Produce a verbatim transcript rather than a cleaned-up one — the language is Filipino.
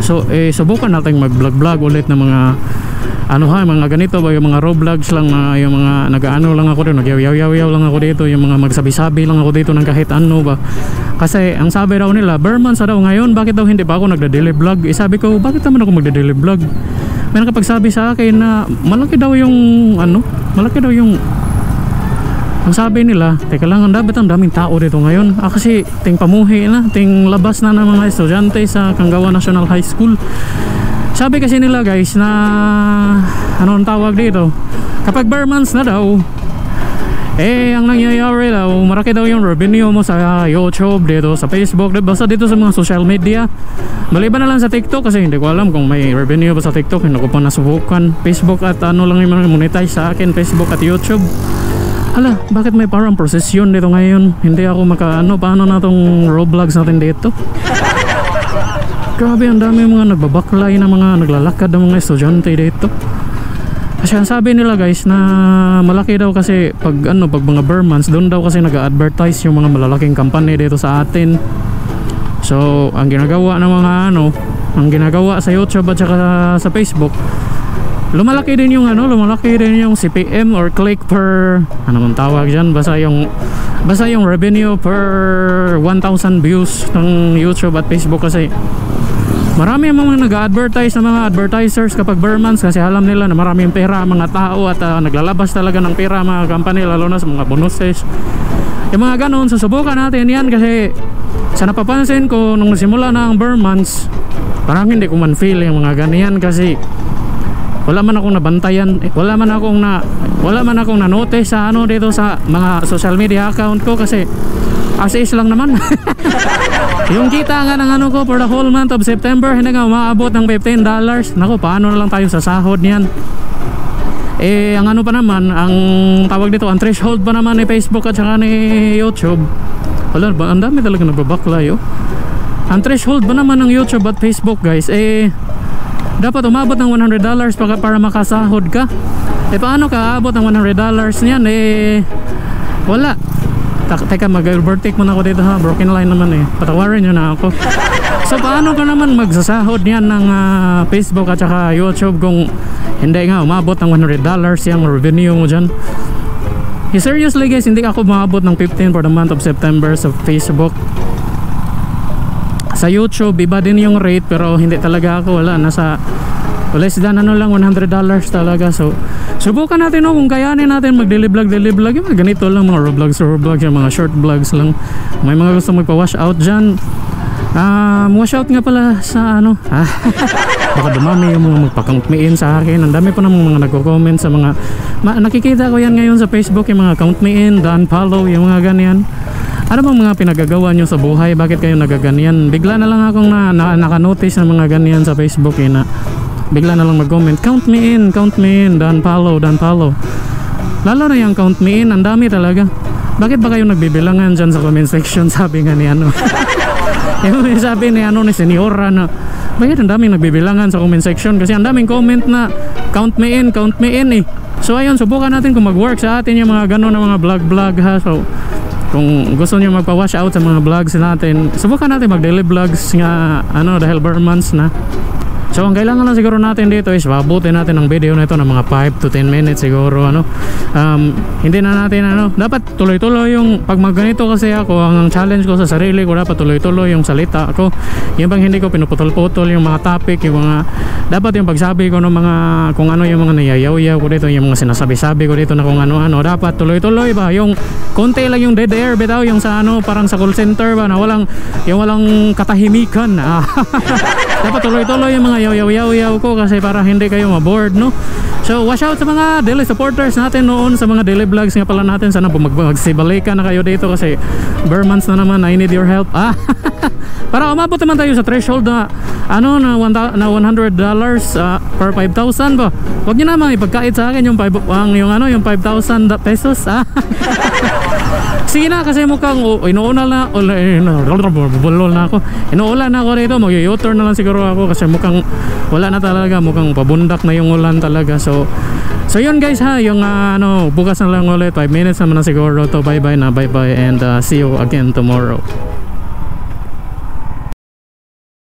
So eh subukan natin mag-vlog-vlog ulit ng mga ano ha, mga ganito ba, yung mga raw vlogs lang, uh, yung mga nag-ano lang ako dito, nagyaw-yaw-yaw lang ako dito, yung mga magsabi-sabi lang ako dito ng kahit ano ba. Kasi ang sabi daw nila, bare months daw ngayon, bakit daw hindi pa ako nagda-daily vlog? Eh sabi ko, bakit naman ako magda-daily vlog? May nakapagsabi sa akin na malaki daw yung ano, malaki daw yung ang sabi nila, teka lang, ang dapat ang daming tao dito ngayon. Ah, kasi ting pamuhi na, ting labas na ng mga estudyante sa Kanggawa National High School. Sabi kasi nila guys na ano ang tawag dito, kapag bare months na daw, eh ang nangyayari daw, marami daw yung revenue mo sa YouTube dito, sa Facebook, basta dito sa mga social media. Maliban na lang sa TikTok kasi hindi ko alam kung may revenue ba sa TikTok, hindi ko pa nasubukan. Facebook at ano lang yung monetize sa akin, Facebook at YouTube. Hala, bakit may parang prosesyon dito ngayon? Hindi ako maka ano, paano na tong Roblox natin dito? Grabe, ang dami mga nagbabaklay na mga naglalakad ng mga estudyante dito. Kasi ang sabi nila guys na malaki daw kasi pag ano, pag mga bare months, doon daw kasi nag-advertise yung mga malalaking company dito sa atin. So ang ginagawa ng mga ano, ang ginagawa sa YouTube at saka sa Facebook, lumalaki din yung ano, lumalaki din yung C P M or click per ano man tawag dyan, basta yung basta yung revenue per one thousand views ng YouTube at Facebook. Kasi marami mga nag-advertise na mga advertisers kapag bare months kasi alam nila na marami yung pera mga tao at uh, naglalabas talaga ng pera mga company, lalo na sa mga bonuses, yung mga ganon. Susubukan natin yan kasi sa napapansin ko nung simula na ang bare months, parang hindi ko man feel yung mga ganyan kasi wala man akong nabantayan, wala man akong na wala man akong na-notice sa ano dito sa mga social media account ko kasi as is lang naman. Yung kita nga ng ano ko for the whole month of September hindi nga umaabot ng fifteen dollars. Naku, paano na lang tayo sa sahod niyan? Eh ang ano pa naman, ang tawag dito, ang threshold pa naman ni Facebook at saka ni YouTube, wala ba, ang dami talaga nagbabaklay oh. Ang threshold ba naman ng YouTube at Facebook guys, eh dapat umabot ng one hundred dollars para, para makasahod ka. Eh paano ka aabot ng one hundred dollars niyan? Eh wala. Teka, mag-overtake muna ako dito ha, broken line naman eh, patawarin nyo na ako. So paano ka naman magsasahod niyan ng uh, Facebook at saka YouTube kung hindi nga umabot ng one hundred dollars yung revenue mo dyan? Eh, seriously guys, hindi ako umabot ng fifteen for the month of September sa Facebook. Sa YouTube iba din yung rate pero hindi talaga ako, wala, nasa less than ano lang, one hundred dollars talaga. So subukan natin no, kung kayanin natin mag-daily vlog, daily vlog, yung mga ganito lang, mga roblogs, roblogs, yung mga short vlogs lang. May mga gusto magpa-wash out dyan. Um, wash out nga pala sa ano, ah, baka dumami yung mga magpa-count me in sa akin. Ang dami pa namang mga nagko-comment sa mga ma nakikita ko yan ngayon sa Facebook, yung mga count me in, dan follow, yung mga ganyan. Ano bang mga pinagagawa nyo sa buhay? Bakit kayo nagaganyan? Bigla na lang akong na, na, naka-notice ng mga ganyan sa Facebook eh, na bigla na lang mag-comment, count me in, count me in, dan follow, dan follow. Lalo na yung count me in, ang dami talaga. Bakit ba kayo nagbibilangan dyan sa comment section? Sabi nga ni ano. Yung sabi ni ano, ni Senyora na, bakit ang daming nagbibilangan sa comment section? Kasi ang daming comment na count me in, count me in eh. So ayun, subukan natin kung mag-work sa atin yung mga gano'n na mga vlog-vlog ha. So kung gusto niyo magpa-wash out sa mga vlogs natin, subukan natin mag-daily vlogs nga ano, dahil bare months na. So ang kailangan lang siguro natin dito is pabutin natin ang video na ito ng mga five to ten minutes siguro ano. Um, hindi na natin ano, dapat tuloy-tuloy yung pag magganito kasi ako, ang challenge ko sa sarili ko, dapat tuloy-tuloy yung salita ko. Yung bang hindi ko pinuputol-putol yung mga topic, yung mga dapat yung pagsabi ko ng mga kung ano yung mga nayayaw-yaw ko dito, yung mga sinasabi-sabi ko dito na kung ano-ano, dapat tuloy-tuloy ba, yung konti lang yung dead air bitaw, yung sa ano parang sa call center ba na walang yung walang katahimikan. Dapat tuloy-tuloy yung mga yaw-yaw-yaw ko kasi para hindi kayo maboard no. So wash out sa mga daily supporters natin noon sa mga daily vlogs nga pala natin. Sana magsibalikan na kayo dito kasi bare months na naman. I need your help. Ah, para umabot naman tayo sa threshold na ano na one hundred dollars uh, per five thousand ba. Huwag niyo naman ipagkait sa akin yung ang yung ano yung five thousand pesos. Ah. Sige na kasi mukhang oh, inuuna na oh, bulol na ako. Inuulan na ako dito. Mag-u-turn na lang siguro ako kasi mukhang wala na talaga, mukhang pabundak na yung ulan talaga. So so yun guys ha, yung uh, ano bukas na lang ulit, five minutes naman na siguro to. Bye bye na, bye bye and uh, see you again tomorrow.